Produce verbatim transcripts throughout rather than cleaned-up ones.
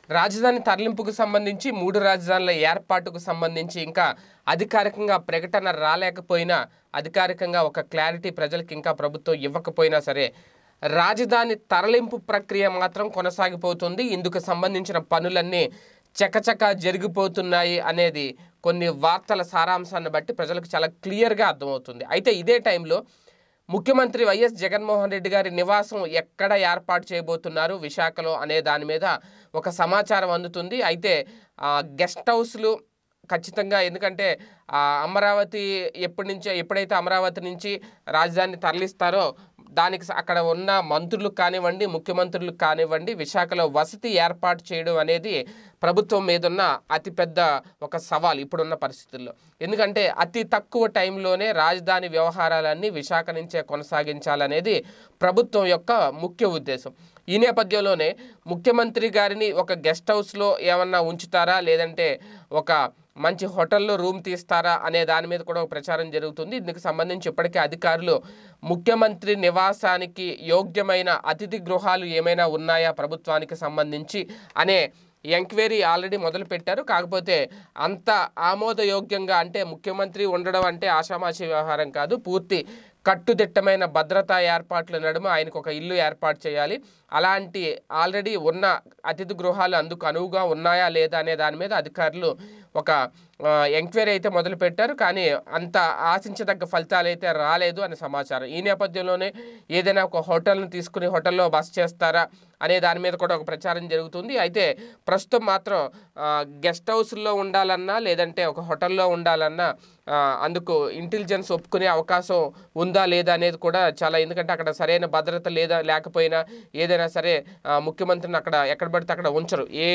రాజధాని తరలింపుకు సంబంధించి మూడు రాజధానుల ఏర్పాటుకు సంబంధించి ఇంకా అధికారికంగా ప్రకటన రాలేకపోయినా, అధికారికంగా ఒక క్లారిటీ ప్రజలకు ఇంకా ప్రభుత్వం ఇవ్వకపోయినా సరే రాజధాని తరలింపు ప్రక్రియ మాత్రం కొనసాగిపోతుంది. ఇందుకు సంబంధించిన పనులన్నీ చకచకా జరిగిపోతున్నాయి అనేది కొన్ని వార్తల సారాంశాన్ని బట్టి ప్రజలకు చాలా క్లియర్గా అర్థమవుతుంది. అయితే ఇదే టైంలో ముఖ్యమంత్రి వైఎస్ జగన్మోహన్ రెడ్డి గారి నివాసం ఎక్కడ ఏర్పాటు చేయబోతున్నారు విశాఖలో అనే దాని మీద ఒక సమాచారం అందుతుంది. అయితే గెస్ట్ హౌస్లు ఖచ్చితంగా, ఎందుకంటే అమరావతి ఎప్పటి నుంచో ఎప్పుడైతే అమరావతి నుంచి రాజధాని తరలిస్తారో దానికి అక్కడ ఉన్న మంత్రులకు కానివ్వండి, ముఖ్యమంత్రులకు కానివ్వండి, విశాఖలో వసతి ఏర్పాటు చేయడం అనేది ప్రభుత్వం మీదున్న అతిపెద్ద ఒక సవాల్ ఇప్పుడున్న పరిస్థితుల్లో. ఎందుకంటే అతి తక్కువ టైంలోనే రాజధాని వ్యవహారాలన్నీ విశాఖ నుంచే కొనసాగించాలనేది ప్రభుత్వం యొక్క ముఖ్య ఉద్దేశం. ఈ నేపథ్యంలోనే ముఖ్యమంత్రి గారిని ఒక గెస్ట్ హౌస్లో ఏమన్నా ఉంచుతారా, లేదంటే ఒక మంచి హోటల్లో రూమ్ తీస్తారా అనే దాని మీద కూడా ఒక ప్రచారం జరుగుతుంది. ఇందుకు సంబంధించి ఇప్పటికే అధికారులు ముఖ్యమంత్రి నివాసానికి యోగ్యమైన అతిథి గృహాలు ఏమైనా ఉన్నాయా ప్రభుత్వానికి సంబంధించి అనే ఎంక్వైరీ ఆల్రెడీ మొదలుపెట్టారు. కాకపోతే అంత ఆమోదయోగ్యంగా, అంటే ముఖ్యమంత్రి ఉండడం అంటే ఆషామాషి వ్యవహారం కాదు, పూర్తి కట్టుదిట్టమైన భద్రతా ఏర్పాట్ల నడుమ ఆయనకు ఒక ఇల్లు ఏర్పాటు చేయాలి. అలాంటి ఆల్రెడీ ఉన్న అతిథి గృహాలు అందుకు అనువుగా ఉన్నాయా లేదా అనే దాని మీద అధికారులు ఒక ఎంక్వైరీ అయితే మొదలుపెట్టారు. కానీ అంత ఆశించదగ్గ ఫలితాలు అయితే రాలేదు అని సమాచారం. ఈ నేపథ్యంలోనే ఏదైనా ఒక హోటల్ను తీసుకుని హోటల్లో బస చేస్తారా అనే దాని మీద కూడా ఒక ప్రచారం జరుగుతుంది. అయితే ప్రస్తుతం మాత్రం గెస్ట్ హౌస్లో ఉండాలన్నా లేదంటే ఒక హోటల్లో ఉండాలన్నా అందుకు ఇంటెలిజెన్స్ ఒప్పుకునే అవకాశం ఉందా లేదా అనేది కూడా చాలా, ఎందుకంటే అక్కడ సరైన భద్రత లేదా లేకపోయినా ఏదైనా సరే ముఖ్యమంత్రిని అక్కడ ఎక్కడ పడితే అక్కడ ఉంచరు. ఏ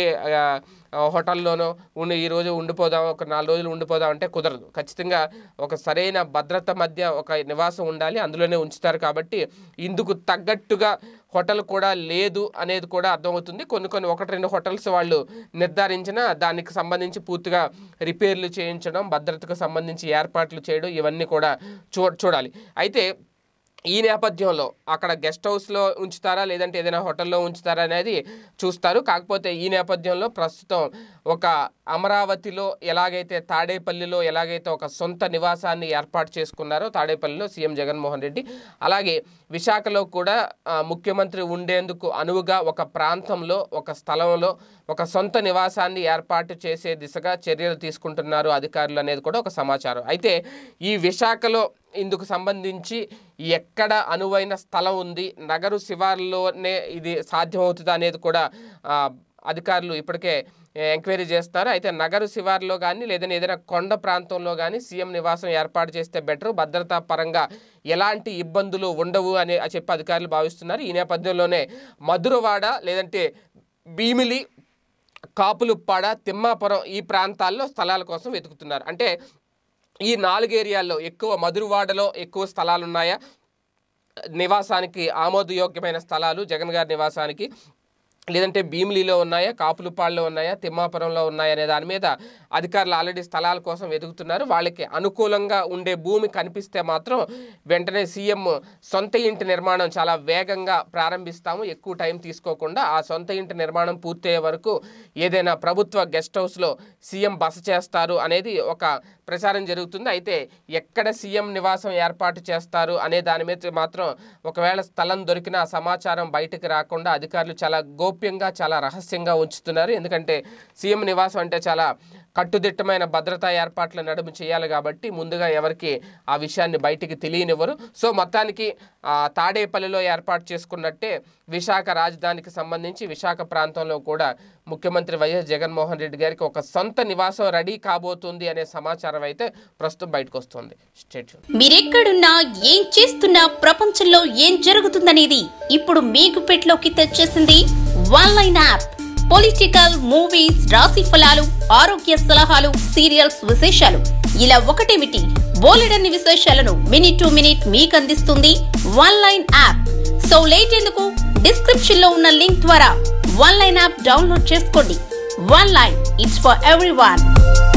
హోటల్లోనో ఉండి ఈరోజు ఉండిపోదాం, ఒక నాలుగు రోజులు ఉండిపోదాం అంటే కుదరదు. ఖచ్చితంగా ఒక సరైన భద్రత మధ్య ఒక నివాసం ఉండాలి, అందులోనే ఉంచుతారు. కాబట్టి ఇందుకు తగ్గట్టుగా హోటల్ కూడా లేదు అనేది కూడా అర్థమవుతుంది. కొన్ని కొన్ని ఒకటి రెండు హోటల్స్ వాళ్ళు నిర్ధారించిన దానికి సంబంధించి పూర్తిగా రిపేర్లు చేయించడం, భద్రతకు సంబంధించి ఏర్పాట్లు చేయడం, ఇవన్నీ కూడా చూ చూడాలి. అయితే ఈ నేపథ్యంలో అక్కడ గెస్ట్ హౌస్లో ఉంచుతారా లేదంటే ఏదైనా హోటల్లో ఉంచుతారా అనేది చూస్తారు. కాకపోతే ఈ నేపథ్యంలో ప్రస్తుతం ఒక అమరావతిలో ఎలాగైతే తాడేపల్లిలో ఎలాగైతే ఒక సొంత నివాసాన్ని ఏర్పాటు చేసుకున్నారో తాడేపల్లిలో సీఎం జగన్మోహన్ రెడ్డి, అలాగే విశాఖలో కూడా ముఖ్యమంత్రి ఉండేందుకు అనువుగా ఒక ప్రాంతంలో ఒక స్థలంలో ఒక సొంత నివాసాన్ని ఏర్పాటు చేసే దిశగా చర్యలు తీసుకుంటున్నారు అధికారులు అనేది కూడా ఒక సమాచారం. అయితే ఈ విశాఖలో ఇందుకు సంబంధించి ఎక్కడ అనువైన స్థలం ఉంది, నగరు శివార్లోనే ఇది సాధ్యమవుతుందా అనేది కూడా అధికారులు ఇప్పటికే ఎంక్వైరీ చేస్తారు. అయితే నగరు శివార్లో కానీ లేదని ఏదైనా కొండ ప్రాంతంలో కానీ సీఎం నివాసం ఏర్పాటు చేస్తే బెటరు, భద్రతా పరంగా ఎలాంటి ఇబ్బందులు ఉండవు అని చెప్పి అధికారులు భావిస్తున్నారు. ఈ నేపథ్యంలోనే మధురవాడ లేదంటే భీమిలి, కాపులుప్పాడ, తిమ్మాపురం ఈ ప్రాంతాల్లో స్థలాల కోసం వెతుకుతున్నారు. అంటే ఈ నాలుగు ఏరియాల్లో ఎక్కువ మధురవాడలో ఎక్కువ స్థలాలు ఉన్నాయా, నివాసానికి ఆమోదయోగ్యమైన స్థలాలు జగన్ గారి నివాసానికి, లేదంటే భీమిలిలో ఉన్నాయా, కాపులుపాడులో ఉన్నాయా, తిమ్మాపురంలో ఉన్నాయా అనే దాని మీద అధికారులు ఆల్రెడీ స్థలాల కోసం వెతుకుతున్నారు. వాళ్ళకి అనుకూలంగా ఉండే భూమి కనిపిస్తే మాత్రం వెంటనే సీఎం సొంత ఇంటి నిర్మాణం చాలా వేగంగా ప్రారంభిస్తాము, ఎక్కువ టైం తీసుకోకుండా ఆ సొంత ఇంటి నిర్మాణం పూర్తయ్యే వరకు ఏదైనా ప్రభుత్వ గెస్ట్ హౌస్లో సీఎం బస చేస్తారు అనేది ఒక ప్రచారం జరుగుతుంది. అయితే ఎక్కడ సీఎం నివాసం ఏర్పాటు చేస్తారు అనే దాని మీద మాత్రం ఒకవేళ స్థలం దొరికిన సమాచారం బయటకు రాకుండా అధికారులు చాలా గోప్యంగా చాలా రహస్యంగా ఉంచుతున్నారు. ఎందుకంటే సీఎం నివాసం అంటే చాలా కట్టుదిట్టమైన భద్రతా ఏర్పాట్ల నడుము చేయాలి కాబట్టి ముందుగా ఎవరికి ఆ విషయాన్ని బయటికి తెలియనివ్వరు. సో మొత్తానికి తాడేపల్లిలో ఏర్పాటు చేసుకున్నట్టే విశాఖ రాజధానికి సంబంధించి విశాఖ ప్రాంతంలో కూడా ముఖ్యమంత్రి వైఎస్ జగన్మోహన్ రెడ్డి గారికి ఒక సొంత నివాసం రెడీ కాబోతుంది అనే సమాచారం అయితే ప్రస్తుతం బయటకు వస్తుంది. మీరెక్కడున్నా ఏం చేస్తున్నా ప్రపంచంలో ఏం జరుగుతుందనేది ఇప్పుడు మీకు పెట్లోకి తెచ్చేసింది one line app. Political, movies, రాశి ఫలాలు, ఆరోగ్య సలహాలు, సీరియల్స్ విశేషాలు ఇలా ఒకటేమిటి బోలెడన్ని విశేషాలను మినిట్ టు మినిట్ మీకు అందిస్తుంది one line app. So late ఎందుకు, డిస్క్రిప్షన్ లో ఉన్న లింక్ ద్వారా వన్ లైన్ యాప్ డౌన్లోడ్ చేసుకోండి. One line, it's for everyone.